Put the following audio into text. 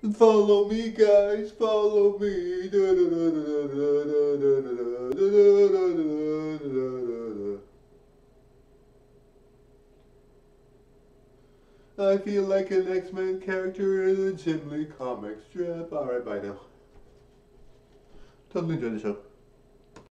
Follow me, guys, follow me. I feel like an X-Men character in a Jim Lee comic strip. Alright, bye now. Totally enjoyed the show.